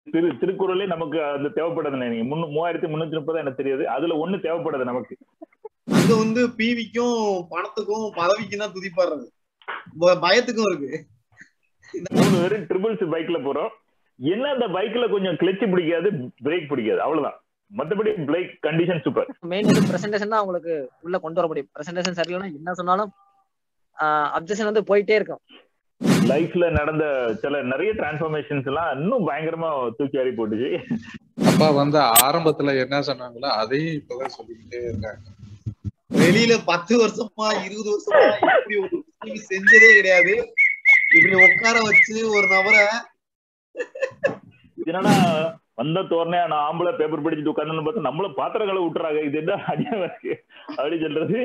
திருக்குறளே நமக்கு அது தேவைப்படுது. நீங்க 3330 எனக்கு தெரியாது, அதுல ஒண்ணு தேவைப்படுது நமக்கு. அங்க வந்து பிவிக்கும் பணத்துக்கும் பதவிக்கும் தான் துதிப்படுறது, பயத்துக்கும் இருக்கு. 3 பேரும் ட்ரிபிள்ஸ் பைக்ல போறோம். என்ன அந்த பைக்ல கொஞ்சம் கிளட்ச் பிடிக்காது, பிரேக் பிடிக்காது, அவ்வளவுதான். மத்தபடி பைக் கண்டிஷன் சூப்பர். மெயின் வந்து பிரசன்டேஷன் தான் உங்களுக்கு உள்ள கொண்டு வர முடியும். பிரசன்டேஷன் சரியில்லைன்னா என்ன சொன்னாலும் அப்ஜெக்ஷன் வந்து போயிட்டே இருக்கும். லைஃப்ல நடந்த சில நிறைய டிரான்ஸ்ஃபர்மேஷன்ஸ் எல்லாம் இன்னும் பயங்கரமா தூக்கி அறி போட்டுச்சு. அப்பா வந்து ஆரம்பத்துல என்ன சொன்னாங்களோ அதையும் இப்பதான் சொல்லிக்கிட்டே இருக்காங்க. வெளியில 10 வருஷமா 20 வருஷமா இப்படி ஒரு செஞ்சதே கிடையாது. இப்படி உட்கார வச்சு ஒரு நபரை என்னன்னா வந்த தோரணையா நான் ஆம்பளை பேப்பர் படிச்சுட்டு உட்கார்ந்து பார்த்தா நம்மள பாத்திரங்களை விட்டுறாங்க, இது என்ன அடியா இருக்கு அப்படின்னு சொல்றது.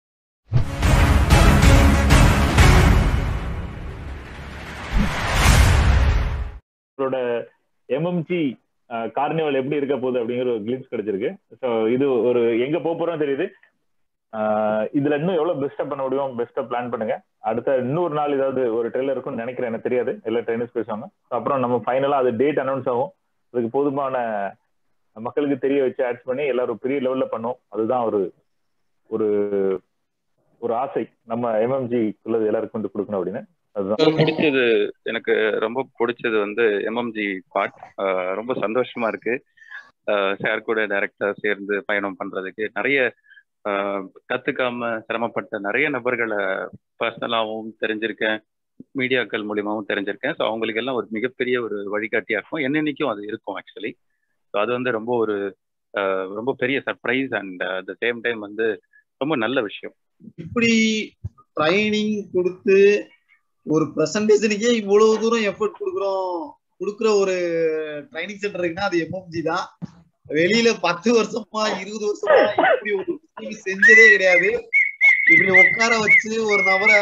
அவரோட எம்எம்ஜி கார்னிவல் எப்படி இருக்க போகுது அப்படிங்கிற ஒரு கிளிம்ஸ் கிடைச்சிருக்கு. ஸோ இது ஒரு எங்க போறோம் தெரியுது. இதுல இன்னும் எவ்வளவு பெஸ்டா பண்ண முடியும், பெஸ்டா பிளான் பண்ணுங்க. அடுத்த இன்னொரு நாள் ஏதாவது ஒரு ட்ரெயிலர் இருக்கும்னு நினைக்கிறேன், எனக்கு தெரியாது, எல்லா ட்ரெயினர்ஸ் பேசுவாங்க. அப்புறம் நம்ம ஃபைனலா அது டேட் அனௌன்ஸ் ஆகும். அதுக்கு போதுமான மக்களுக்கு தெரிய வச்சு ஆட்ஸ் பண்ணி எல்லாரும் பெரிய லெவல்ல பண்ணோம். அதுதான் ஒரு ஒரு ஒரு ஆசை, நம்ம எம்எம்ஜி உள்ளது எல்லாருக்கும் வந்து கொடுக்கணும் அப்படின்னு. அதுதான் பிடிச்சது. எனக்கு ரொம்ப பிடிச்சது வந்து எம்எம்ஜி பார்ட். ரொம்ப சந்தோஷமா இருக்கு சார் கூட டைரக்டா சேர்ந்து பயணம் பண்றதுக்கு. நிறைய கத்துக்காம சிரமப்பட்ட நிறைய நபர்களை பர்சனலாகவும் தெரிஞ்சிருக்கேன், மீடியாக்கள் மூலியமாவும் தெரிஞ்சிருக்கேன். ஸோ அவங்களுக்கு எல்லாம் ஒரு மிகப்பெரிய ஒரு வழிகாட்டியா இருக்கும், என்னன்னைக்கும் அது இருக்கும் ஆக்சுவலி. ஸோ அது வந்து ரொம்ப பெரிய surprise and at the same time வந்து ரொம்ப நல்ல விஷயம். இப்படி ட்ரைனிங் கொடுத்து ஒரு பிரசன்டேஷனுக்கே இவ்வளவு தூரம் எஃபர்ட் கொடுக்குற ஒரு ட்ரைனிங் சென்டர் இருக்குன்னா அது எம்எம்ஜி தான். வெளியில 10 வருஷமா 20 வருஷமா இப்படி ஒரு செஞ்சதே கிடையாது. இப்படி உட்கார வச்சு ஒரு நபரை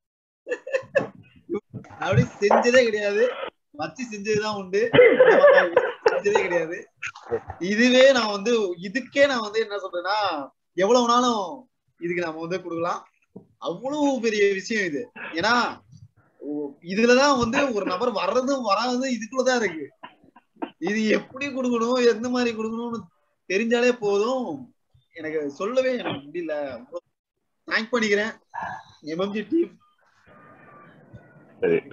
அப்படி செஞ்சதே கிடையாது. வச்சு செஞ்சதுதான் உண்டு, செஞ்சதே கிடையாது. இதுவே நான் வந்து இதுக்கே நான் வந்து என்ன சொல்றேன்னா, எவ்வளவு நாளும் இதுக்கு நாம வந்து கொடுக்கலாம். அவ்வளவு பெரிய விஷயம் இது. ஏன்னா இதுலதான் வந்து ஒரு நபர் வர்றதும் வராதும் இதுக்குள்ளதான் இருக்கு. இது எப்படி கொடுக்கணும், எந்த மாதிரி கொடுக்கணும்னு தெரிஞ்சாலே போதும். எனக்கு சொல்லவே எனக்கு முடியல. தேங்க் பண்ணிக்கிறேன் எம்எம்ஜி டீம். சரி,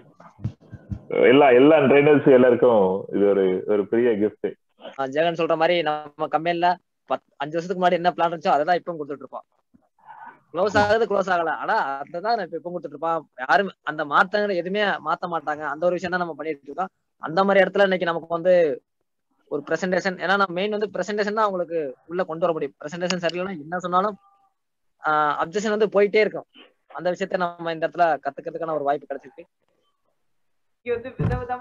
எல்லா ட்ரைனர்ஸ் எல்லாருக்கும் இது ஒரு பெரிய கிஃப்ட். ஜெகன் சொல்ற மாதிரி நம்ம கம்பெனில 5 வருஷத்துக்கு முன்னாடி என்ன பிளான் இருந்துச்சோ அதான் இப்பவும் கொடுத்துட்டு இருப்போம். க்ளோஸ் ஆகுது க்ளோஸ் ஆகல, ஆனா அதான் இப்ப கொடுத்துட்டு இருப்பான். யாரும் அந்த மாற்றங்களை எதுவுமே மாத்த மாட்டாங்க. அந்த ஒரு விஷயம் தான் நம்ம பண்ணிட்டு இருக்கோம். அந்த மாதிரி இடத்துல இன்னைக்கு நமக்கு வந்து ஒரு பிரசன்டேஷன், ஏன்னா நம்ம மெயின் வந்து பிரசன்டேஷன் தான் அவங்களுக்கு உள்ள கொண்டு வர முடியும். பிரசன்டேஷன் சரியில்லைன்னா என்ன சொன்னாலும் அப்ஜெக்ஷன் வந்து போயிட்டே இருக்கும். அந்த விஷயத்த நம்ம இந்த இடத்துல கத்துக்கிறதுக்கான ஒரு வாய்ப்பு கிடைச்சிருக்கு. இங்க வந்து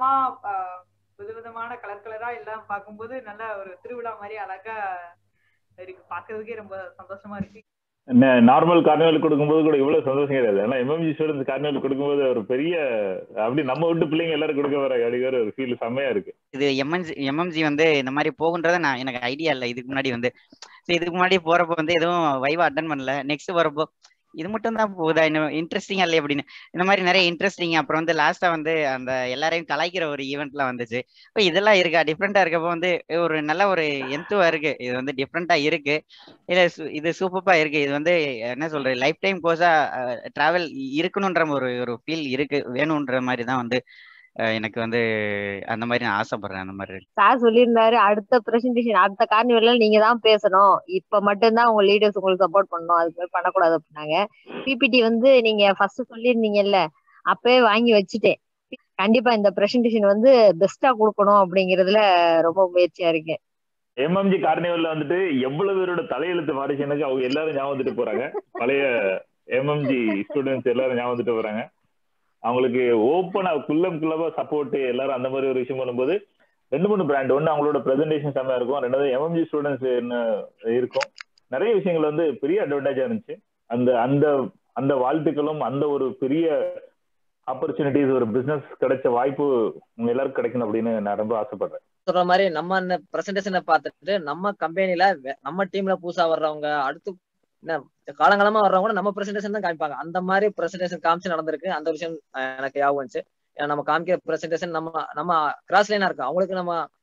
விதவிதமான கலரா எல்லாம் பார்க்கும்போது நல்ல ஒரு திருவிழா மாதிரி அழகா இருக்கு. பாக்குறதுக்கே ரொம்ப சந்தோஷமா இருக்கு. நார்மல் கார்னிவல் கொடுக்கும்போது கூட இவ்வளவு சந்தோஷம் கிடையாது. ஆனா எம்எம்ஜி ஸ்டூடெண்ட்ஸ் கார்னிவல் கொடுக்கும்போது ஒரு பெரிய அப்படி நம்ம விட்டு பிள்ளைங்க எல்லாரும் கொடுக்க வர அப்படிங்கிற ஒரு ஃபீல் செம்மையா இருக்கு. இது எம்எம்ஜி வந்து இந்த மாதிரி போகுன்றத எனக்கு ஐடியா இல்லை. இதுக்கு முன்னாடி வந்து இதுக்கு முன்னாடி போறப்போ வந்து எதுவும் வைவா அட்டன் பண்ணல. நெக்ஸ்ட் வரப்போ இது மட்டும் தான் போகுதா, இன்னும் இன்ட்ரெஸ்டிங்கா இல்லையே அப்படின்னு இந்த மாதிரி நிறைய இன்ட்ரெஸ்டிங். அப்புறம் வந்து லாஸ்டா வந்து அந்த எல்லாரையும் கலாய்க்கிற ஒரு ஈவெண்ட்லாம் வந்துச்சு. இப்போ இதெல்லாம் இருக்கா, டிஃப்ரெண்டா இருக்கப்போ வந்து ஒரு நல்ல ஒரு எந்துவா இருக்கு. இது வந்து டிஃப்ரெண்டா இருக்கு, இல்ல இது சூப்பரா இருக்கு. இது வந்து என்ன சொல்றது, லைஃப் டைம் கோர்ஸா டிராவல் இருக்கணும்ன்ற ஒரு ஃபீல் இருக்கு, வேணும்ன்ற மாதிரி தான் வந்து எனக்கு வந்து அந்த மாதிரி நான் ஆசைப்படுறேன். அந்த மாதிரி சார் சொல்லியிருந்தாரு, அடுத்த பிரசன்டேஷன் அடுத்த கார்னிவல்ல நீங்க தான் பேசணும், இப்ப மட்டும்தான் உங்க லீடர்ஸ் உங்களுக்கு சப்போர்ட் பண்ணணும், அது மாதிரி பண்ணக்கூடாது அப்படின்னாங்க. பிபிடி வந்து நீங்க ஃபர்ஸ்ட் சொல்லியிருந்தீங்கல்ல, அப்பவே வாங்கி வச்சுட்டேன். கண்டிப்பா இந்த பிரசன்டேஷன் வந்து பெஸ்டா கொடுக்கணும் அப்படிங்கறதுல ரொம்ப முயற்சியா இருக்கேன். எம்எம்ஜி கார்னிவல்ல வந்துட்டு எவ்வளவு பேரோட தலையெழுத்து மாறிச்சுன்னு அவங்க எல்லாரும் ஞாபகம் வந்துட்டு போறாங்க. பழைய எம்எம்ஜி ஸ்டூடெண்ட்ஸ் எல்லாரும் ஞாபகம் வந்துட்டு போறாங்க. அவங்களுக்கு ஓப்பனா குள்ளமா சப்போர்ட் எல்லாரும் அந்த மாதிரி ஒரு விஷயம் பண்ணும்போது 2-3 பிராண்ட், ஒன்று அவங்களோட பிரசன்டேஷன் செம்மையா இருக்கும், ரெண்டாவது எம்எம்ஜி ஸ்டூடெண்ட்ஸ் என்ன இருக்கும், நிறைய விஷயங்கள் வந்து பெரிய அட்வான்டேஜா இருந்துச்சு. அந்த அந்த அந்த வாழ்த்துக்களும் அந்த ஒரு பெரிய ஆப்பர்ச்சுனிட்டிஸ், ஒரு பிசினஸ் கிடைச்ச வாய்ப்பு உங்க எல்லாருக்கும் கிடைக்கணும் அப்படின்னு நான் ரொம்ப ஆசைப்படுறேன். சொல்ற மாதிரி நம்ம அந்த பிரசன்டேஷனை பார்த்துட்டு நம்ம கம்பெனில நம்ம டீம்ல புதுசா வர்றவங்க, அடுத்து காலங்காலமா வர்றவங்க நம்ம பிரசன்டேஷன் தான் காமிப்பாங்க. அந்த மாதிரி பிரசன்டேஷன் காமிச்சு நடந்திருக்கு. அந்த விஷயம் எனக்கு ஞாபகம் வந்துச்சு. நம்ம காமிக்கிற பிரசன்டேஷன் நம்ம கிராஸ் லைனா இருக்கு. அவங்களுக்கு நம்ம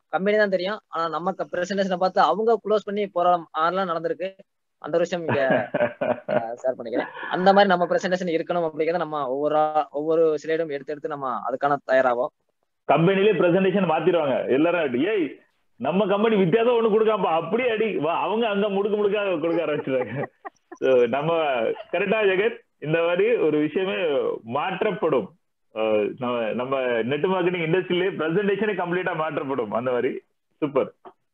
கம்பெனி தான் தெரியும். ஆனா நம்ம பிரசன்டேஷனை பார்த்து அவங்க க்ளோஸ் பண்ணி போற மாதிரிலாம் நடந்திருக்கு. அந்த ஒரு விஷயம் இங்க ஷேர் பண்ணிக்கிறேன். அந்த மாதிரி நம்ம பிரசன்டேஷன் இருக்கணும் அப்படிங்கிறத நம்ம ஒவ்வொரு ஸ்லைடும் எடுத்து நம்ம அதுக்கான தயாராகும். கம்பெனிலே பிரசன்டேஷன் மாத்திடுவாங்க எல்லாரும். ஏய் நம்ம கம்பெனி வித்தியாசம் ஒண்ணு கொடுக்காம அப்படியே அடி அவங்க அங்க முடுக்க கொடுக்க ஆரம்பிச்சிருவாங்க. நம்ம கரெக்டா ஜெகத் இந்த மாதிரி ஒரு விஷயமே மாற்றப்படும். நம்ம நெட் மார்க்கெட்டிங் இண்டஸ்ட்ரியிலே பிரசன்டேஷனே கம்ப்ளீட்டா மாற்றப்படும். அந்த மாதிரி சூப்பர்,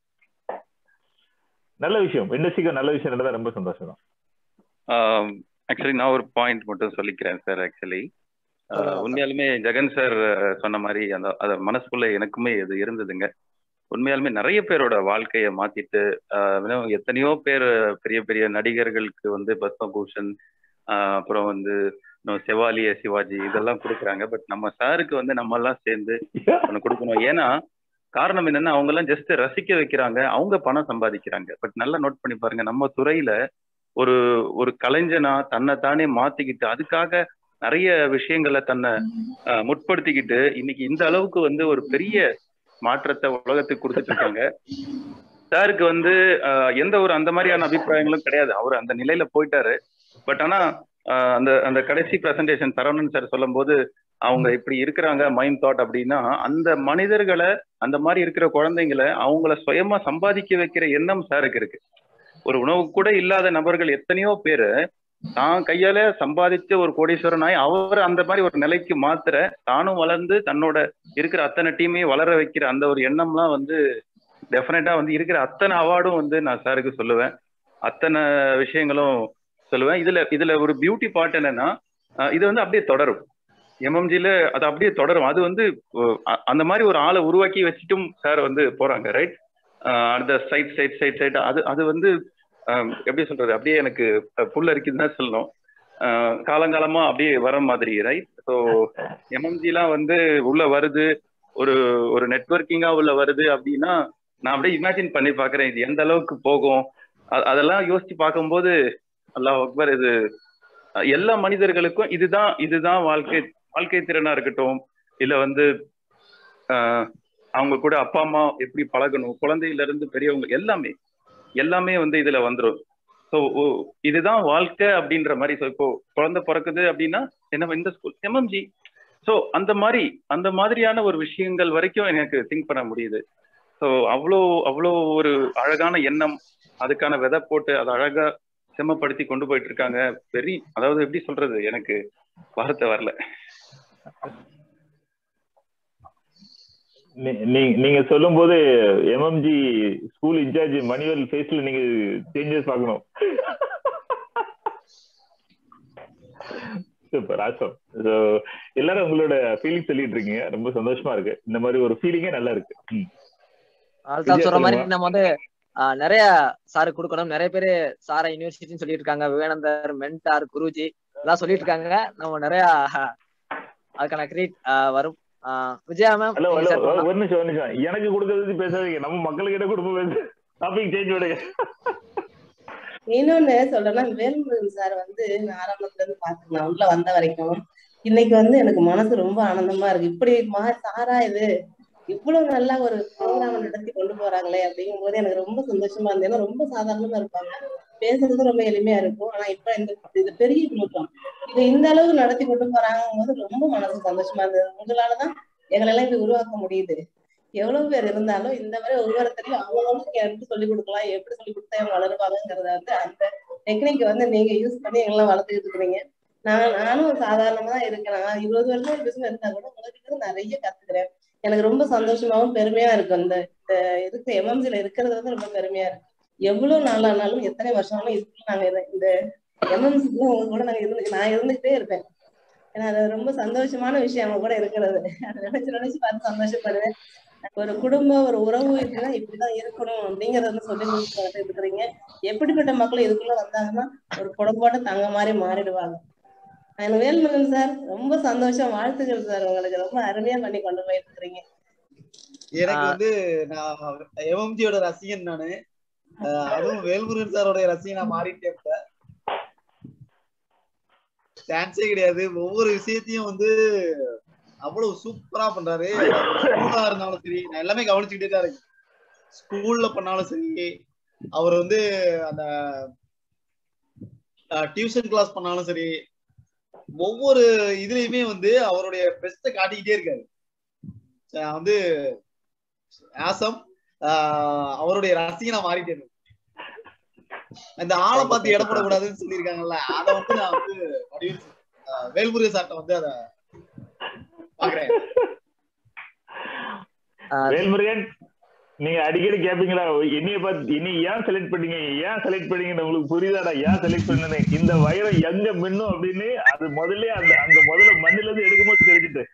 நல்ல விஷயம். இண்டஸ்ட்ரிக்கு நல்ல விஷயம் நடந்தா ரொம்ப சந்தோஷம் தான். ஆக்சுவலி நான் ஒரு பாயிண்ட் மட்டும் சொல்லிக்கிறேன் சார். ஆக்சுவலி உண்மையாலுமே ஜெகன் சார் சொன்ன மாதிரி அந்த மனசுக்குள்ள எனக்குமே இது இருந்ததுங்க. உண்மையாலுமே நிறைய பேரோட வாழ்க்கையை மாத்திட்டு எத்தனையோ பேர் பெரிய பெரிய நடிகர்களுக்கு வந்து பத்மபூஷன், அப்புறம் வந்து செவாலிய சிவாஜி இதெல்லாம் கொடுக்குறாங்க. பட் நம்ம சாருக்கு வந்து நம்ம எல்லாம் சேர்ந்து ஒன்று கொடுக்கணும். ஏன்னா காரணம் என்னன்னா அவங்க எல்லாம் ஜஸ்ட் ரசிக்க வைக்கிறாங்க, அவங்க பணம் சம்பாதிக்கிறாங்க. பட் நல்லா நோட் பண்ணி பாருங்க, நம்ம துறையில ஒரு கலைஞனா தன்னை தானே மாத்திக்கிட்டு அதுக்காக நிறைய விஷயங்களை தன்னை முற்படுத்திக்கிட்டு இன்னைக்கு இந்த அளவுக்கு வந்து ஒரு பெரிய மாற்றத்தை உலகத்துக்கு கொடுத்துட்டு இருக்காங்க. சாருக்கு வந்து எந்த ஒரு அந்த மாதிரியான அபிப்பிராயங்களும் கிடையாது, அவர் அந்த நிலையில போயிட்டாரு. பட் ஆனா அந்த கடைசி பிரசன்டேஷன் சரவணன் சார் சொல்லும் போது அவங்க இப்படி இருக்கிறாங்க மைண்ட் தாட் அப்படின்னா, அந்த மனிதர்களை அந்த மாதிரி இருக்கிற குழந்தைங்களை அவங்கள சுயமா சம்பாதிக்க வைக்கிற எண்ணம் சாருக்கு இருக்கு. ஒரு உணவு கூட இல்லாத நபர்கள் எத்தனையோ பேரு தான் கையால சம்பாதிச்ச ஒரு கோடீஸ்வரனாய் அவர் அந்த மாதிரி ஒரு நிலைக்கு மாத்திர தானும் வளர்ந்து தன்னோட இருக்கிற அத்தனை டீமையும் வளர வைக்கிற அந்த ஒரு எண்ணம்லாம் வந்து டெஃபினட்டா வந்து இருக்கிற அத்தனை அவார்டும் வந்து நான் சாருக்கு சொல்லுவேன், அத்தனை விஷயங்களும் சொல்லுவேன். இதுல ஒரு பியூட்டி பார்ட் என்னன்னா, இது வந்து அப்படியே தொடரும். எம்எம்ஜில அது அப்படியே தொடரும். அது வந்து அந்த மாதிரி ஒரு ஆளை உருவாக்கி வச்சுட்டும் சார் வந்து போறாங்க, ரைட்? அந்த சைட் அது வந்து எப்படி சொல்றது, அப்படியே எனக்கு புல் அரிக்குதுன்னு தான் சொல்லணும். காலங்காலமா அப்படியே வர மாதிரி, ரைட்? ஸோ எம்எம்ஜிலாம் வந்து உள்ள வருது, ஒரு நெட்வொர்க்கிங்கா உள்ள வருது அப்படின்னா நான் அப்படியே இமேஜின் பண்ணி பாக்குறேன் இது எந்த அளவுக்கு போகும். அதெல்லாம் யோசிச்சு பார்க்கும்போது அல்லாஹ் அக்பர், இது எல்லா மனிதர்களுக்கும் இதுதான் வாழ்க்கை திறனா இருக்கட்டும், இல்ல வந்து அவங்க கூட அப்பா அம்மா எப்படி பழகணும், குழந்தையில இருந்து பெரியவங்க எல்லாமே வந்து இதுல வந்துடும். ஸோ இதுதான் வாழ்க்கை அப்படின்ற மாதிரி. ஸோ இப்போ குழந்தை பிறக்குது அப்படின்னா என்ன இந்த ஸ்கூல் எம்எம்ஜி. ஸோ அந்த மாதிரியான ஒரு விஷயங்கள் வரைக்கும் எனக்கு திங்க் பண்ண முடியுது. ஸோ அவ்வளோ ஒரு அழகான எண்ணம், அதுக்கான விதை போட்டு அதை அழகா செம்மப்படுத்தி கொண்டு போயிட்டு இருக்காங்க. அதாவது எப்படி சொல்றது, எனக்கு வார்த்தை வரல. நீங்க சொல்லும் போது எம்எம்ஜி ஸ்கூல் இன்சார்ஜ் மணிவல் ஃபேஸ்ல நீங்க சேஞ்சஸ் பார்க்கணும். Super, awesome. எல்லாரும் உங்களோட ஃபீலிங் சொல்லிட்டு இருக்கீங்க, ரொம்ப சந்தோஷமா இருக்கு. இந்த மாதிரி ஒரு ஃபீலிங்கே நல்லா இருக்கு. சொல்ற மாதிரி நம்ம வந்து நிறைய சாரு கொடுக்கணும். நிறைய பேரு சாரை யூனிவர்சிட்டின்னு சொல்லிட்டு இருக்காங்க, விவேகானந்தர், மென்டார், குருஜி எல்லாம் சொல்லிட்டு இருக்காங்க. நம்ம நிறைய அதுக்கான கிரெடிட் வரும். விஜயா மேம் ஒரு நிமிஷம் எனக்கு கொடுக்கறது பேசாதீங்க, நம்ம மக்களுக்கிட்ட கொடுப்போம். டாபிக் சேஞ்ச் பண்ணுங்க. இன்னொன்னு சொல்றேன்னா, வேல்முருகன் சார் வந்து நான் ஆரம்பத்துல இருந்து பாத்துக்கலாம் உள்ள வந்த வரைக்கும் இன்னைக்கு வந்து எனக்கு மனசு ரொம்ப ஆனந்தமா இருக்கு. இப்படி சாரா இது இவ்வளவு நல்லா ஒரு ப்ரோக்ராம் நடத்தி கொண்டு போறாங்களே அப்படிங்கும் போது எனக்கு ரொம்ப சந்தோஷமா இருந்தது. ஏன்னா ரொம்ப சாதாரணமா இருப்பாங்க, பேசுறது ரொம்ப எளிமையா இருக்கும். ஆனா இப்ப இந்த பெரிய ப்ரோக்ராம் இதை இந்த அளவுக்கு நடத்தி கொண்டு போறாங்கும் போது ரொம்ப மனசு சந்தோஷமா இருந்தது. உங்களாலதான் எங்களெல்லாம் இப்படி உருவாக்க முடியுது. எவ்வளவு பேர் இருந்தாலும் இந்த மாதிரி ஒவ்வொருத்தரையும் அவங்களுக்கு எப்படி சொல்லிக் கொடுக்கலாம், எப்படி சொல்லிக் கொடுத்தா அவங்க வளருவாங்கிறத வந்து அந்த டெக்னிக் வந்து நீங்க யூஸ் பண்ணி எங்கெல்லாம் வளர்த்துக்கிட்டு இருக்கிறீங்க. நானும் சாதாரணமா தான் இருக்கேன். நான் 20 வருஷம் பிசினஸ் இருந்தா கூட உங்ககிட்ட நிறைய கத்துக்கிறேன். எனக்கு ரொம்ப சந்தோஷமாவும் பெருமையா இருக்கு. இந்த எம்எம்ஜில இருக்கிறது வந்து ரொம்ப பெருமையா இருக்கு. எவ்வளவு நாளானாலும் எத்தனை வருஷம்னாலும் இதுக்குள்ள நாங்க இந்த எம்எம்ஜிக்குள்ள உங்க கூட நான் இருந்துகிட்டே இருப்பேன். ஏன்னா அது ரொம்ப சந்தோஷமான விஷயம் அவங்க கூட இருக்கிறது. அதை நினைச்சு பார்த்து சந்தோஷப்படுவேன். ஒரு குடும்பம், ஒரு உறவு இருக்குன்னா இப்படிதான் இருக்கணும் அப்படிங்கறத வந்து சொல்லி கொடுத்து இருக்கிறீங்க. எப்படிப்பட்ட மக்கள் இதுக்குள்ள வந்தாங்கன்னா ஒரு குடும்போட தங்க மாதிரி மாறிடுவாங்க. வேல்முருகன் சார் ரொம்ப சந்தோஷம், வாழ்த்துக்கள் சார். உங்களுக்கு ரொம்ப அருமையா பண்ணி கொண்டு போயிட்டு இருக்கிறீங்க. எனக்கு வந்து நான் எம்எம்ஜியோட ரசிகன் நானு, அதுவும் வேல்முருகன் சாரோட ரசிகனா மாறிட்டேன். இப்ப சான்ஸே கிடையாது. ஒவ்வொரு விஷயத்தையும் வந்து அவ்வளவு சூப்பரா பண்றாரு. ஸ்கூலா இருந்தாலும் சரி, நான் எல்லாமே கவனிச்சுக்கிட்டே தான் இருக்கேன். ஸ்கூல்ல பண்ணாலும் சரி, அவர் வந்து அந்த டியூஷன் கிளாஸ் பண்ணாலும் சரி, ஒவ்வொரு இதுலயுமே வந்து அவருடைய பெஸ்ட காட்டிக்கிட்டே இருக்காரு. வந்து ஆசம் அவருடைய ரசிகனா மாறிட்டே இருக்கு. இந்த ஆளை பார்த்து இடம் போடக்கூடாதுன்னு சொல்லியிருக்காங்கல்ல, அதை வந்து நான் வந்து வேல்முருகன் சார்ட்ட வந்து அதை பாக்குறேன். வேல்முருகன், நீங்க அடிக்கடி கேப்பீங்களா என்னைய பார்த்து என்னை ஏன் செலக்ட் பண்ணீங்க, ஏன் செலக்ட் பண்ணீங்கன்னு உங்களுக்கு புரியுதாடா, ஏன் செலக்ட் பண்ணனே, இந்த வைரம் எங்க மின்னும் அப்படின்னு அது முதல்ல அந்த முதல்ல மண்ணில இருந்து எடுக்கும்போது தெரிஞ்சுட்டு.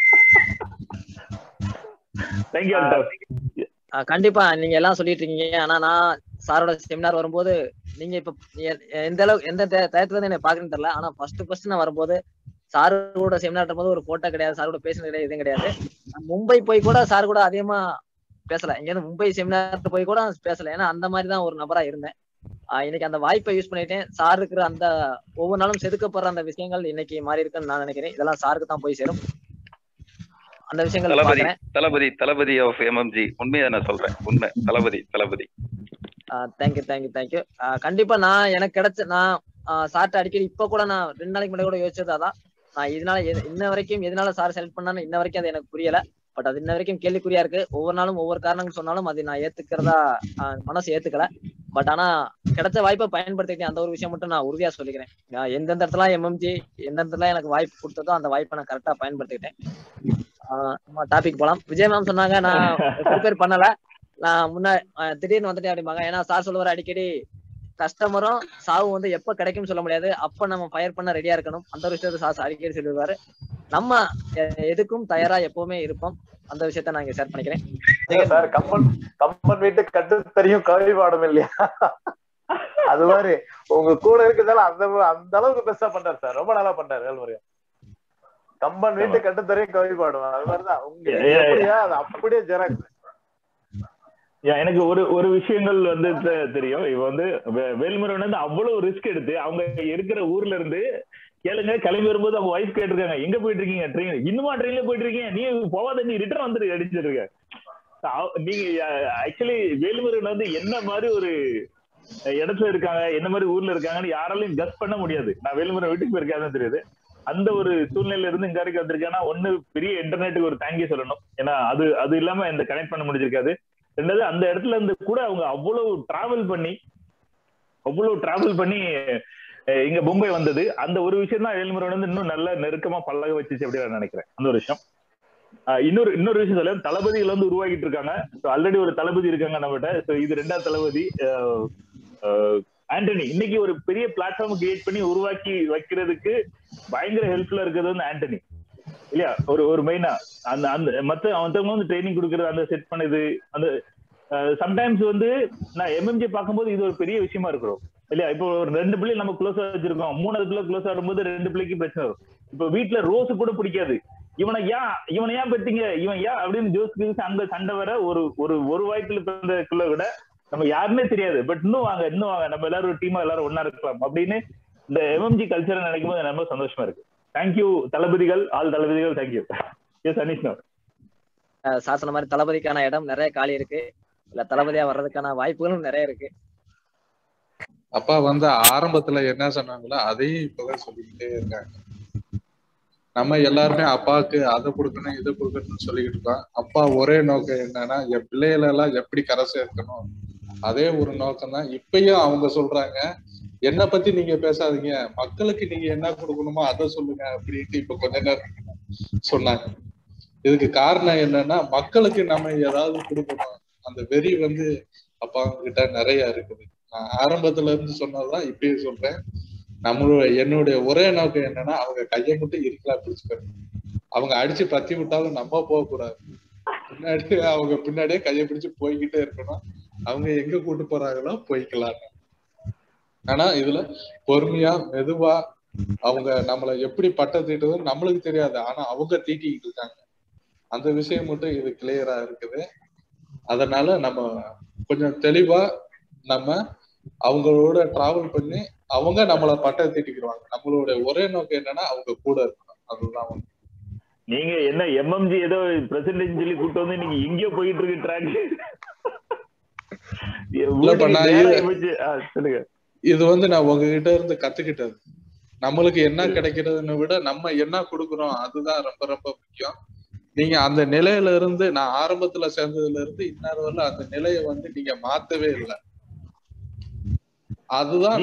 கண்டிப்பா நீங்க எல்லாம் சொல்லிட்டு இருக்கீங்க. ஆனா நான் சாரோட செமினார் வரும்போது நீங்க இப்ப எந்த அளவுக்கு எந்த டயத்துல இருந்து என்ன பாக்குறேன்னு தெரியல. ஆனா ஃபர்ஸ்ட் நான் வரும்போது சாரோட செமினார் போது ஒரு போட்டோ கிடையாது, சாரோட பேசுனது கிடையாது, எதுவும் கிடையாது. மும்பை போய் கூட சார் கூட அதிகமா பேசல. இங்க இருந்து மும்பை செமினார் போய் கூட பேசல. ஏன்னா அந்த மாதிரிதான் ஒரு நபரா இருந்தேன். இன்னைக்கு அந்த வாய்ப்பை யூஸ் பண்ணிட்டேன். சார் இருக்கிற அந்த ஒவ்வொரு நாளும் செதுக்கப்படுற அந்த விஷயங்கள் இன்னைக்கு மாறி இருக்குன்னு நான் நினைக்கிறேன். இதெல்லாம் சாருக்கு தான் போய் சேரும். அந்த விஷயங்கள் தளபதி ஆஃப் எம்எம்ஜி. உண்மையா நான் சொல்றேன், உண்மை. தளபதி. தேங்க்யூ. கண்டிப்பா நான் எனக்கு கிடைச்ச நான் சார்ட்ட அடிக்கடி இப்ப கூட நான் 2 நாளைக்கு முன்னாடி கூட யோசிச்சது அதான். நான் இதனால இன்ன வரைக்கும் எதனால சார் செலக்ட் பண்ணான்னு இன்ன வரைக்கும் அது எனக்கு புரியல. பட் அது இன்ன வரைக்கும் கேள்விக்குறியா இருக்கு. ஒவ்வொரு நாளும் ஒவ்வொரு காரணங்கள் சொன்னாலும் அது நான் ஏத்துக்கிறதா மனசு ஏத்துக்கல. பட் ஆனா கிடைச்ச வாய்ப்பை பயன்படுத்திக்கிட்டேன். அந்த ஒரு விஷயம் மட்டும் நான் உறுதியா சொல்லிக்கிறேன். எந்தெந்த இடத்துல எம்எம்ஜி எந்த இடத்துல எனக்கு வாய்ப்பு கொடுத்ததோ அந்த வாய்ப்பை நான் கரெக்டா பயன்படுத்திக்கிட்டேன். டாபிக் போலாம். விஜய் மேம் சொன்னாங்க நான் ப்ரிப்பேர் பண்ணல, நான் திடீர்னு வந்துட்டேன் அப்படிம்பாங்க. ஏன்னா சார் சொல்லுவாரு அடிக்கடி கஸ்டமரும் சாவும் வந்து எப்ப கிடைக்கும்னு சொல்ல முடியாது, அப்ப நம்ம ஃபயர் பண்ண ரெடியா இருக்கணும். அந்த ஒரு விஷயத்த சார் அடிக்கடி சொல்லுவாரு. நம்ம எதுக்கும் தயாரா எப்பவுமே இருப்போம். அந்த விஷயத்த நான் இங்க ஷேர் பண்ணிக்கிறேன். சார் கம்பன் வீட்டு கட்டுத்தறியும் கவி பாடம் இல்லையா, அது மாதிரி உங்க கூட இருக்கிறதால அந்த அளவுக்கு பெருசா பண்றாரு சார். ரொம்ப நல்லா பண்றாரு வேல்முருகன். கம்பன் வீட்டு கட்டுத்தறியும் கவி பாடும், அது மாதிரிதான் உங்களுக்கு அது அப்படியே ஜெராக்ஸ். எனக்கு ஒரு விஷயங்கள் வந்து தெரியும். இவ வந்து வேல்முருகன் வந்து அவ்வளவு ரிஸ்க் எடுத்து அவங்க இருக்கிற ஊர்ல இருந்து கேளுங்க கிளம்பி வரும்போது அவங்க வைஃப் கேட்டிருக்காங்க, எங்க போயிட்டு இருக்கீங்க, ட்ரெயின் இன்னுமா ட்ரெயின்ல போயிட்டு இருக்கீங்க, நீ போவாத, நீ ரிட்டர்ன் வந்துரு அடிச்சிட்டு இருக்க. நீங்க ஆக்சுவலி வேல்முருகன் வந்து என்ன மாதிரி ஒரு இடத்துல இருக்காங்க, என்ன மாதிரி ஊர்ல இருக்காங்கன்னு யாராலையும் கஸ் பண்ண முடியாது. நான் வேல்முருகன் வீட்டுக்கு போயிருக்காதான் தெரியுது. அந்த ஒரு சூழ்நிலையில இருந்து இங்க வரைக்கும் வந்திருக்கேன்னா ஒண்ணு பெரிய இன்டர்நெட்டுக்கு ஒரு தேங்க்யூ சொல்லணும். ஏன்னா அது இல்லாம இந்த கனெக்ட் பண்ண முடிஞ்சிருக்காது. ரெண்டாவது அந்த இடத்துல இருந்து கூட அவங்க அவ்வளவு டிராவல் பண்ணி இங்க மும்பை வந்தது. அந்த ஒரு விஷயம் தான் வேல்முருகன் வந்து இன்னும் நல்ல நெருக்கமா பழக வச்சுச்சு அப்படின்னு நான் நினைக்கிறேன். அந்த ஒரு விஷயம். இன்னொரு விஷயம் சொல்ல, தளபதிகள் வந்து உருவாக்கிட்டு இருக்காங்க. ஆல்ரெடி ஒரு தளபதி இருக்காங்க நம்மகிட்ட. இது 2வது தளபதி ஆண்டனி. இன்னைக்கு ஒரு பெரிய பிளாட்ஃபார்ம் கிரியேட் பண்ணி உருவாக்கி வைக்கிறதுக்கு பயங்கர ஹெல்ப்ஃபுல்லா இருக்கிறது வந்து ஆண்டனி இல்லையா. ஒரு மெயினா அந்த மத்தவங்க வந்து ட்ரைனிங் கொடுக்கறது, அந்த செட் பண்ணது, அந்த சம்டைம்ஸ் வந்து நான் எம்எம்ஜி பார்க்கும்போது இது ஒரு பெரிய விஷயமா இருக்கிறோம் இல்லையா. இப்போ ஒரு 2 பிள்ளை நம்ம க்ளோஸா வச்சிருக்கோம், 3வது பிள்ளை க்ளோஸா வரும்போது 2 பிள்ளைக்கு பிரச்சனை வரும். இப்போ வீட்டுல ரோஸ் கூட பிடிக்காது, இவனை ஏன் பெற்றீங்க, இவன் ஏன் அப்படின்னு ஜோஸ் அங்க சண்டை வர ஒரு வாய்ப்புல பிறந்த விட நம்ம யாருன்னே தெரியாது. பட் இன்னும் வாங்க நம்ம எல்லாரும் ஒரு டீமா எல்லாரும் ஒன்னா இருக்கலாம் அப்படின்னு இந்த எம்எம்ஜி கல்ச்சரை நினைக்கும் போது ரொம்ப சந்தோஷமா இருக்கு. தேங்க்யூ தளபதிகள், ஆல் தளபதிகள், தேங்க்யூ. எஸ் அனீஷ் சார் சொன்ன மாதிரி தளபதிக்கான இடம் நிறைய காலி இருக்கு, இல்ல தளபதியா வர்றதுக்கான வாய்ப்புகளும் நிறைய இருக்கு. அப்பா வந்து ஆரம்பத்துல என்ன சொன்னாங்களோ அதையும் இப்பதான் சொல்லிக்கிட்டே இருக்காங்க. நம்ம எல்லாருமே அப்பாவுக்கு அதை கொடுக்கணும் இதை கொடுக்கணும்னு சொல்லிக்கிட்டு இருக்கோம். அப்பா ஒரே நோக்கம் என்னன்னா என் பிள்ளைகளை எல்லாம் எப்படி கரை சேர்க்கணும், அதே ஒரு நோக்கம் தான் இப்பயும் அவங்க சொல்றாங்க. என்னை பத்தி நீங்க பேசாதீங்க, மக்களுக்கு நீங்க என்ன கொடுக்கணுமோ அதை சொல்லுங்க அப்படின்ட்டு இப்ப கொஞ்ச நேரம் சொன்னாங்க. இதுக்கு காரணம் என்னன்னா மக்களுக்கு நம்ம ஏதாவது கொடுக்கணும், அந்த வெறி வந்து அப்பா கிட்ட நிறைய இருக்குது. நான் ஆரம்பத்துல இருந்து சொன்னதுதான் இப்பயும் சொல்றேன். என்னுடைய ஒரே நோக்கம் என்னன்னா அவங்க கையை மட்டும் இருக்கலாம் பிடிச்சுக்கணும். அவங்க அடிச்சு பத்தி விட்டாலும் நம்ம போகக்கூடாது, அவங்க பின்னாடியே கையை பிடிச்சு போய்கிட்டே இருக்கணும். அவங்க எங்க கூட்டு போறாங்களோ போய்க்கலாம். ஆனா இதுல பொறுமையா மெதுவா அவங்க நம்மளை எப்படி பட்டம் தீட்டுறது நம்மளுக்கு தெரியாது, ஆனா அவங்க தீட்டிக்கிட்டு இருக்காங்க. அந்த விஷயம் மட்டும் இது கிளியரா இருக்குது. அதனால நம்ம கொஞ்சம் தெளிவா நம்ம அவங்களோட டிராவல் பண்ணி அவங்க நம்மளை பட்டம் தீட்டிக்கிடுவாங்க. நம்மளோட ஒரே நோக்கம் என்னன்னா அவங்க கூட இருக்கணும், அதுதான். நீங்க என்ன எம்எம்ஜி ஏதோ பிரசிடென்ட் சொல்லி கூட்டு வந்து நீங்க எங்கேயோ போயிட்டு இருக்கு ட்ராக். சொல்லுங்க. இது வந்து நான் உங்ககிட்ட இருந்து கத்துக்கிட்டது. நம்மளுக்கு என்ன கிடைக்கிறதுன்னு விட நம்ம என்ன கொடுக்குறோம் அதுதான் ரொம்ப ரொம்ப முக்கியம். நீங்க அந்த நிலையில இருந்து, நான் ஆரம்பத்துல சேர்ந்ததுல இருந்து இன்னொரு வரல அந்த நிலையை வந்து நீங்க மாத்தவே இல்லை. அதுதான்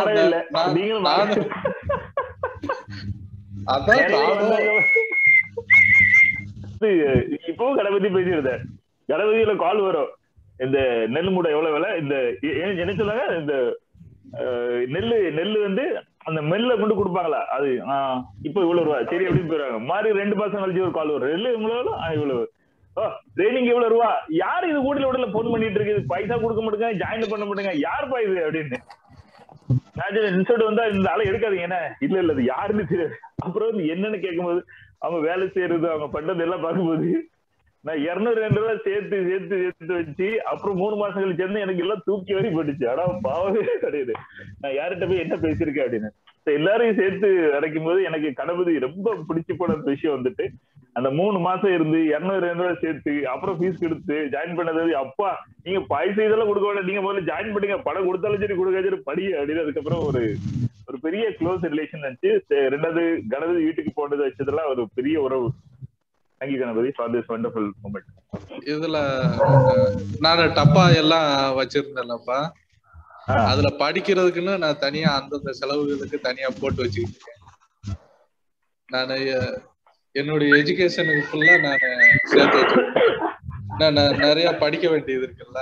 இப்போ கணபதி பேசியிருந்தேன். கணபதியில கால் வரும், இந்த நெல் மூடை எவ்வளவு விலை, இந்த என்ன சொன்னாங்க, இந்த நெல்லு வந்து அந்த மெல்ல கொண்டு கொடுப்பாங்களா, அது இப்ப இவ்வளவு ரூபா சரி அப்படின்னு போயிருவாங்க. மாதிரி 2 மாசம் கழிச்சு ஒரு கால் வரும், நெல்லு இவ்வளவு இவ்வளவு ட்ரைனிங் எவ்வளவு ரூபா, யாரு இது கூடல உடல போன் பண்ணிட்டு இருக்கு, பைசா கொடுக்க மாட்டேங்க, ஜாயின் பண்ண மாட்டேங்க, யாருப்பா இது அப்படின்னு. இன்சர்ட் வந்தா இந்த ஆளை எடுக்காதீங்க, என்ன இல்ல இல்ல அது யாருன்னு தெரியாது. அப்புறம் வந்து என்னன்னு கேட்கும்போது அவங்க வேலை செய்யறது அவங்க பண்றது எல்லாம் பார்க்கும்போது நான் 200 ரூபாய் சேர்த்து சேர்த்து சேர்த்து வச்சு அப்புறம் 3 மாசம் கழிச்சு சேர்ந்து எனக்கு எல்லாம் தூக்கி வரி போட்டுச்சு. ஆனா பாவமே கிடையாது, நான் யார்கிட்ட போய் என்ன பேசியிருக்கேன் அப்படின்னு. எல்லாரையும் சேர்த்து அடைக்கும் போது எனக்கு கணபதி ரொம்ப பிடிச்சு போன விஷயம் வந்துட்டு, அந்த 3 மாசம் இருந்து 200 ரூபாய் சேர்த்து அப்புறம் ஃபீஸ் கொடுத்து ஜாயின் பண்ணது. அப்பா நீங்க பைசா இதெல்லாம் கொடுக்க வேண்டாம், நீங்க முதல்ல ஜாயின் பண்ணுங்க, படம் கொடுத்தாலும் சரி கொடுக்க சரி படி அப்படின்னு. அதுக்கப்புறம் ஒரு பெரிய க்ளோஸ் ரிலேஷன் வச்சு. 2வது கணபதி வீட்டுக்கு போனது வச்சதெல்லாம் ஒரு பெரிய உறவு. Thank you Ganapathi for this wonderful moment. இதுல நான் டப்பா எல்லாம் வச்சிருந்தேன்லப்பா, அதுல படிக்கிறதுக்குன்னு நான் தனியா அந்தந்த செலவுகளுக்கு தனியா போட்டு வச்சுக்கிட்டேன். நான் என்னுடைய எஜுகேஷனுக்கு ஃபுல்லா நான் சேர்த்து வச்சுக்கிட்டேன். நான் நிறைய படிக்க வேண்டியது இருக்குல்ல,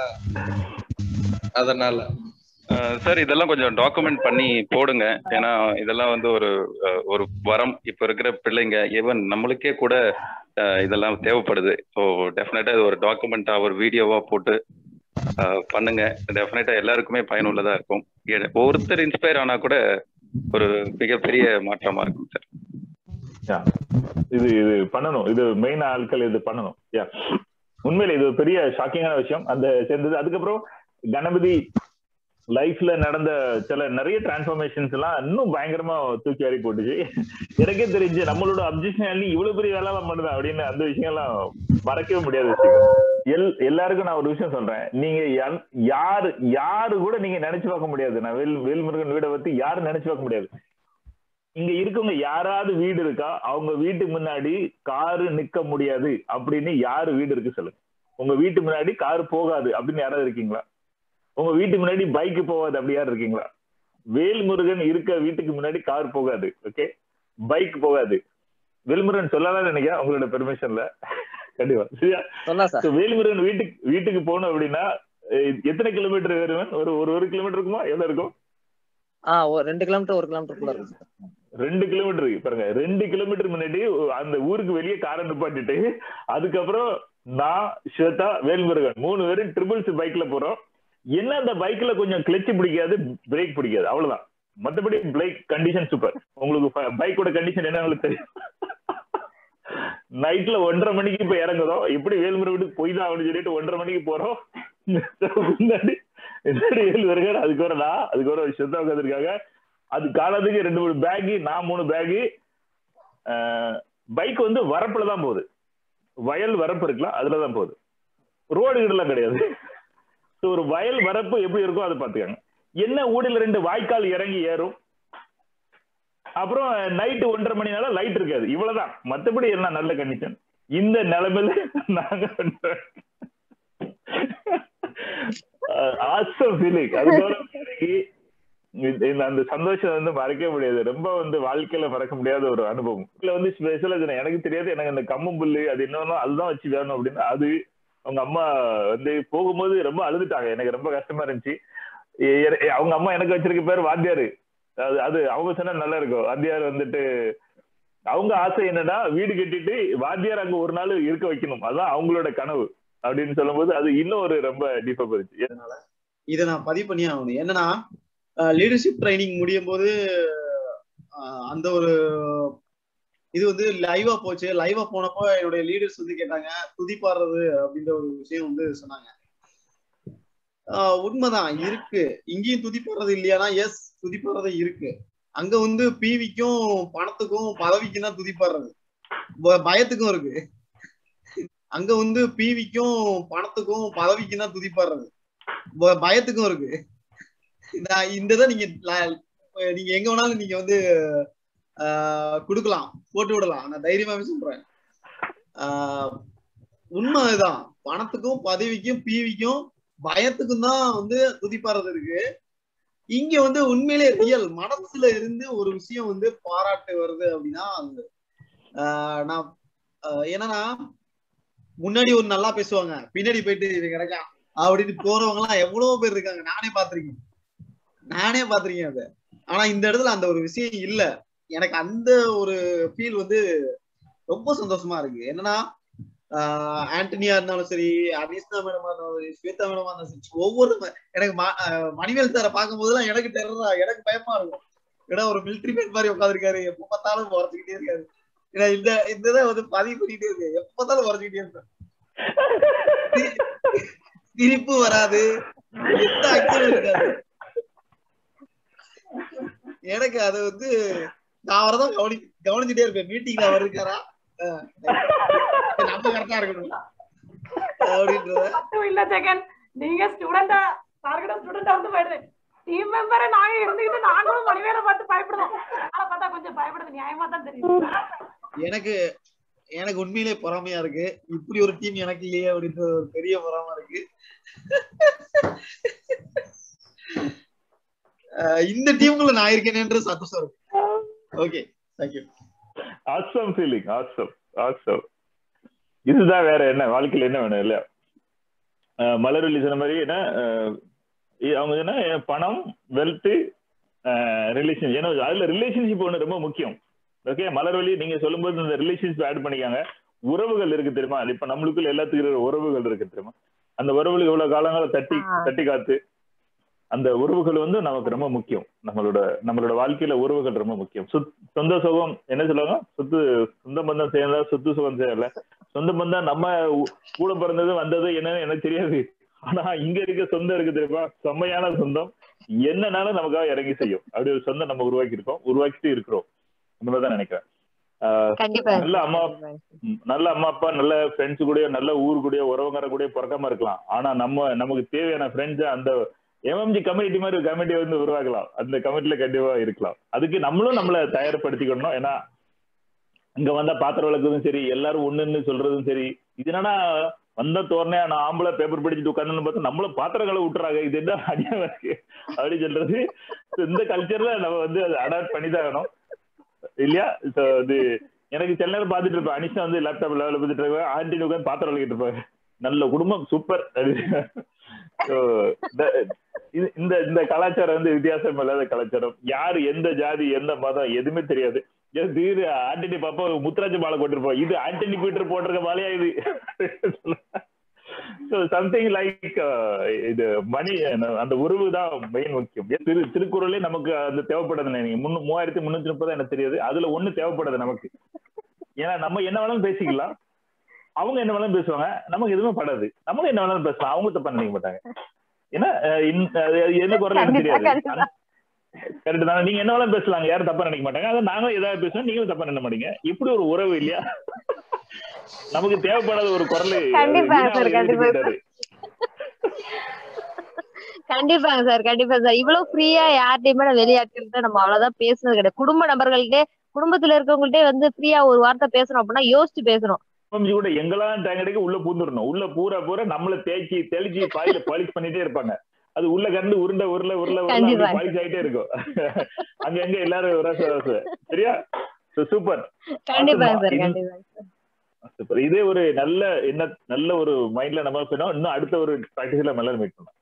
அதனால சார் இதெல்லாம் கொஞ்சம் டாக்குமெண்ட் பண்ணி போடுங்க. ஏன்னா இதெல்லாம் வந்து ஒரு வரம் இப்ப இருக்கிற பிள்ளைங்க, ஈவன் நம்மளுக்கே கூட இதெல்லாம் தேவைப்படுது. ஸோ டெஃபினட்டா இது ஒரு டாக்குமெண்டா ஒரு வீடியோவா போட்டு பண்ணுங்க. டெஃபினட்டா எல்லாருக்குமே பயனுள்ளதா இருக்கும். ஒருத்தர் இன்ஸ்பயர் ஆனா கூட ஒரு மிகப்பெரிய மாற்றமா இருக்கும் சார். இது பண்ணணும், இது மெயின் ஆட்கள் இது பண்ணணும். உண்மையில இது பெரிய ஷாக்கிங்கான விஷயம் அந்த சேர்ந்தது. அதுக்கப்புறம் கணபதி லைஃப்ல நடந்த நிறைய டிரான்ஸ்ஃபர்மேஷன்ஸ் எல்லாம் இன்னும் பயங்கரமா தூக்கி வாரி போட்டுச்சு. எனக்கே தெரிஞ்சு நம்மளோட அப்ஜெக்ஷன் இவ்வளவு பெரிய வேலை பண்ணுதா அப்படின்னு அந்த விஷயம் எல்லாம் மறக்கவே முடியாத விஷயம். எல்லாருக்கும் நான் ஒரு விஷயம் சொல்றேன், நீங்க யாரு கூட நீங்க நினைச்சு பார்க்க முடியாது. நான் வேல்முருகன் வீடை பத்தி யாரும் நினைச்சு பார்க்க முடியாது. இங்க இருக்கவங்க யாராவது வீடு இருக்கா, அவங்க வீட்டுக்கு முன்னாடி காரு நிக்க முடியாது அப்படின்னு யாரு வீடு இருக்கு சொல்லுங்க. உங்க வீட்டு முன்னாடி காரு போகாது அப்படின்னு யாராவது இருக்கீங்களா? உங்க வீட்டுக்கு முன்னாடி பைக் போகாது அப்படி யாரும் இருக்கீங்களா? வேல்முருகன் இருக்க வீட்டுக்கு முன்னாடி கார் போகாது, ஓகே, பைக் போகாது. வேல்முருகன் சொல்லலாம் நினைக்கிறேன் உங்களோட பெர்மிஷன்ல, கண்டிப்பா சரியா? வேல்முருகன் வீட்டுக்கு போகணும் அப்படின்னா எத்தனை கிலோமீட்டர் வேறுவன்? ஒரு கிலோமீட்டர் இருக்குமா? எவ்வளவு இருக்கும்? 2 கிலோமீட்டர் 1 கிலோமீட்டர் 2 கிலோமீட்டர் பாருங்க. 2 கிலோமீட்டர் முன்னாடி அந்த ஊருக்கு வெளியே காரை நிப்பாட்டிட்டு அதுக்கப்புறம் நான் ஸ்வேதா வேல்முருகன் 3 பேரும் ட்ரிபிள்ஸ் பைக்ல போறோம். என்ன அந்த பைக்ல கொஞ்சம் கிளட்ச் பிடிக்காது, பிரேக் பிடிக்காது, அவ்வளவுதான். மற்றபடி பைக் கண்டிஷன் சூப்பர். உங்களுக்கு பைக்கோட கண்டிஷன் என்ன உங்களுக்கு தெரியும். நைட்ல 1:30 மணிக்கு இப்ப இறங்குறோம், எப்படி வேல்முருகன் வீட்டுக்கு போய் தான் அப்படின்னு சொல்லிட்டு 1:30 மணிக்கு போறோம். முன்னாடி வேல்முருகன் அதுக்கு ஒரு ஸ்வேதா உட்காந்துருக்காங்க. அது காலத்துக்கு 2-3 பேகு, நான் 3 பேகு. பைக் வந்து வரப்புலதான் போகுது, வயல் வரப்பு இருக்கலாம் அதுலதான் போகுது, ரோடு கிட்டலாம் கிடையாது. ஒரு வயல் வரப்பு எப்படி இருக்கும் அதை பாத்துக்காங்க. என்ன ஊடில 2 வாய்க்கால் இறங்கி ஏறும். அப்புறம் நைட்டு 1:30 மணினால லைட் இருக்காது, இவ்வளவுதான். மற்றபடி எல்லாம் நல்ல கண்டிஷன். இந்த நிலைமையில நாங்க ஆசம் ஃபீலிங். அதுபோல அந்த சந்தோஷம் வந்து மறக்க முடியாது. ரொம்ப வந்து வாழ்க்கையில மறக்க முடியாத ஒரு அனுபவம். இதுல வந்து ஸ்பெஷலா எனக்கு தெரியாது, எனக்கு அந்த கம்மம் புல்லு அது என்னன்னா அதுதான் வச்சு வேணும் அப்படின்னு. அது அவங்க அம்மா வந்து போகும்போது ரொம்ப அழுதுட்டாங்க, எனக்கு ரொம்ப கஷ்டமா இருந்துச்சு. அவங்க அம்மா எனக்கு வச்சிருக்க பேர் வாத்தியாரு. அது அவங்க சொன்னா நல்லா இருக்கும். வாத்தியார் வந்துட்டு அவங்க ஆசை என்னன்னா வீடு கட்டிட்டு வாத்தியார் அங்க ஒரு நாள் இருக்க வைக்கணும், அதான் அவங்களோட கனவு அப்படின்னு சொல்லும் போது அது இன்னும் ஒரு ரொம்ப டீப்பா போயிருச்சு. அதனால இதை நான் பதிவு பண்ணி ஆகணும். என்னன்னா லீடர்ஷிப் ட்ரைனிங் முடியும் போது அந்த ஒரு இது வந்து லைவா போச்சு. லைவா போனப்போ என்னுடைய லீடர்ஸ் வந்து கேட்டாங்க துதிப்பாடுறது அப்படின்ற ஒரு விஷயம் வந்து சொன்னாங்க. உண்மைதான் இருக்கு, இங்கேயும் துதிப்பாடுறது இல்லையானா எஸ் துதிப்பாடுறது இருக்கு. அங்க வந்து பிவிக்கும் பணத்துக்கும் பதவிக்கும் தான் துதிப்பாடுறது. பயத்துக்கும் இருக்கு. அங்க வந்து பிவிக்கும் பணத்துக்கும் பதவிக்கும் தான் துதிப்பாடுறது. பயத்துக்கும் இருக்கு. இந்த இதை நீங்க எங்க வேணாலும் நீங்க வந்து குடுக்கலாம், போட்டு விடலாம். நான் தைரியமாவே சொல்றேன். உண்மை அதுதான். பணத்துக்கும் பதவிக்கும் பிவிக்கும் பயத்துக்கும் தான் வந்து துதிப்பாடுறது இருக்கு. இங்க வந்து உண்மையிலே ரியல் மனசுல இருந்து ஒரு விஷயம் வந்து பாராட்டு வருது அப்படின்னா அது நான் என்னன்னா முன்னாடி ஒரு நல்லா பேசுவாங்க, பின்னாடி போயிட்டு இது கிடைக்கா அப்படின்னு போறவங்க எல்லாம் எவ்வளவு பேர் இருக்காங்க. நானே பாத்திருக்கேன் அது. ஆனா இந்த இடத்துல அந்த ஒரு விஷயம் இல்ல. எனக்கு அந்த ஒரு ஃபீல் வந்து ரொம்ப சந்தோஷமா இருக்கு. என்னன்னா ஆண்டனியா இருந்தாலும் சரி, அனிஸ்தா மேடமா இருந்தாலும் சரி, ஸ்வேதா மேடமா இருந்தாலும் சரி, ஒவ்வொரு எனக்கு மணிவேல் சாரை பார்க்கும் போதெல்லாம் எனக்கு டெரரா, எனக்கு பயமா இருக்கும். ஏன்னா ஒரு மிலிட்ரி மேன் மாதிரி உட்காந்துருக்காரு, எப்ப பார்த்தாலும் உரைச்சுக்கிட்டே இருக்காரு. ஏன்னா இந்த வந்து பதிவு பண்ணிட்டே இருக்கு, எப்ப பார்த்தாலும் உரைச்சுக்கிட்டே இருப்பேன். சிரிப்பு வராது, எந்த ஆக்சனும் இருக்காது. எனக்கு அது வந்து நான் அவரதான் கவனிச்சுட்டே இருப்பேன். மீட்டிங்ல அவர் இருக்காரா, நம்ம கரெக்டா இருக்கணும் அப்படின்றத. இல்ல ஜெகன், நீங்க ஸ்டூடெண்டா ஸ்டூடெண்டா வந்து போயிடுது. டீம் மெம்பரை நாங்க இருந்துகிட்டு நாங்களும் மணிவேலை பார்த்து பயப்படுறோம். ஆனா பார்த்தா கொஞ்சம் பயப்படுறது நியாயமா தான் தெரியும். எனக்கு உண்மையிலே பொறாமையா இருக்கு. இப்படி ஒரு டீம் எனக்கு இல்லையே அப்படின்ற ஒரு பெரிய பொறாம இருக்கு. இந்த டீமுக்குள்ள நான் இருக்கேனேன்ற சந்தோஷம் இருக்கு. Okay, thank you. Awesome feeling, awesome. இதுதான் வேற என்ன வாழ்க்கையில என்ன வேணும் இல்லையா? மலர்வெளி சொன்ன மாதிரி என்ன அவங்க என்ன பணம், வெல்த், ரிலேஷன். ஏன்னா அதுல ரிலேஷன்ஷிப் ஒண்ணு ரொம்ப முக்கியம். ஓகே, மலர்வெளி நீங்க சொல்லும்போது இந்த ரிலேஷன்ஷிப் ஆட் பண்ணிக்காங்க. உறவுகள் இருக்கு தெரியுமா? இப்ப நம்மளுக்குள்ள எல்லாத்துக்கும் உறவுகள் இருக்கு தெரியுமா? அந்த உறவுகள் இவ்வளவு காலங்களை தட்டி காத்து அந்த உறவுகள் வந்து நமக்கு ரொம்ப முக்கியம். நம்மளோட வாழ்க்கையில உறவுகள் ரொம்ப முக்கியம். சொந்த சுகம் என்ன சொல்லுவாங்க, சொந்த பந்தம் சேர்ந்தா சொத்து சுகம் சேரல. சொந்த பந்தம் நம்ம கூட பிறந்தது வந்தது என்னன்னு எனக்கு தெரியாது. ஆனா இங்க இருக்க சொந்தம் இருக்கு தெரியுமா, செம்மையான சொந்தம். என்னன்னாலும் நமக்காக இறங்கி செய்யும். அப்படி ஒரு சொந்தம் நம்ம உருவாக்கிட்டு இருக்கிறோம். அந்த மாதிரிதான் நினைக்கிறேன். நல்ல அம்மா அப்பா, நல்ல ஃப்ரெண்ட்ஸ் கூட, நல்ல ஊரு கூட, உறவுங்கிற கூட பிறக்காம இருக்கலாம். ஆனா நமக்கு தேவையான ஃப்ரெண்ட்ஸ் அந்த எம்எம்ஜி கமிட்டி மாதிரி ஒரு கமிட்டி வந்து உருவாக்கலாம். அந்த கமிட்டில கண்டிப்பா இருக்கலாம். அதுக்கு நம்மளும் நம்மளை தயார்படுத்திக்கணும். ஏன்னா இங்க வந்தா பாத்திரம் விளக்குறதும் சரி, எல்லாரும் ஒண்ணுன்னு சொல்றதும் சரி, இது என்னன்னா வந்த தோரணையா நான் ஆம்பளை பேப்பர் படிச்சுட்டு உட்காந்து பார்த்தா நம்மளும் பாத்திரங்களை விட்டுறாங்க, இது என்ன அநியாயம் இருக்கு அப்படின்னு சொல்றது. இந்த கல்ச்சர்ல நம்ம வந்து அதை அடாப்ட் பண்ணிதான் வேணும் இல்லையா? இது எனக்கு சில நேரம் பார்த்துட்டு இருப்பேன், அனிஷா வந்து லேப்டாப்ல வேலை பார்த்துட்டு இருப்பேன், ஆண்டின்னு உட்காந்து பாத்திரம் விளக்கிட்டு இருப்பாங்க. நல்ல குடும்பம், சூப்பர். இந்த கலாச்சாரம் வந்து வித்தியாசம் இல்லாத கலாச்சாரம். யாரு எந்த ஜாதி எந்த மதம் எதுவுமே தெரியாது. ஆண்டனி பாப்பா முத்துராஜ மாலை போட்டிருப்போம், இது ஆண்டனி பீட்டர் போட்டிருக்க மாலையா இது. சம்திங் லைக் இது மணி, அந்த உறவு தான் மெயின் முக்கியம். திருக்குறளே நமக்கு அது தேவைப்படுது. நீங்க 3330 எனக்கு தெரியாது, அதுல ஒண்ணு தேவைப்படுது நமக்கு. ஏன்னா நம்ம என்ன வேணாலும் பேசிக்கலாம், அவங்க என்ன வேணாலும் பேசுவாங்க, நமக்கு எதுவுமே படாது. நம்மளும் என்ன வேணாலும் பேசலாம், அவங்க தப்பா நினைக்க மாட்டாங்க. ஏன்னா என்ன குரல் எனக்கு தெரியாது, கரெக்ட் தானே? நீங்க என்ன வேணாலும் பேசலாங்க, யாரும் தப்பா நினைக்க மாட்டாங்க. அதை நாங்களும் ஏதாவது பேசுவோம், நீங்களும் தப்பா நினைக்க மாட்டீங்க. இப்படி ஒரு உறவு இல்லையா? நமக்கு தேவைப்படாத ஒரு குரல். கண்டிப்பாங்க சார், கண்டிப்பா சார். இவ்வளவு ஃப்ரீயா யார்கிட்டயுமே வெளியாட்கள்கிட்ட நம்ம அவ்வளவுதான் பேசுனது கிடையாது. குடும்ப நபர்கள்ட்டே, குடும்பத்துல இருக்கவங்கள்ட்டே வந்து ஃப்ரீயா ஒரு வார்த்தை பேசணும் அப்படின்னா யோசிச்சு பேசணும். கூட எங்கெல்லாம் டேங்கடிக்கு உள்ள பூந்துடணும். உள்ள பூரா நம்மள தெளிச்சு பாயில பாலிஷ் பண்ணிட்டே இருப்பாங்க. அது உள்ள கண்டு உருண்டை பாலிஷ் ஆகிட்டே இருக்கும். அங்க எங்க எல்லாரும் சரியா? சூப்பர். இதே ஒரு நல்ல ஒரு மைண்ட்ல நம்ம இன்னும் அடுத்த ஒரு பிராக்டிஸ்ல நல்லா மீட் பண்ணலாம்.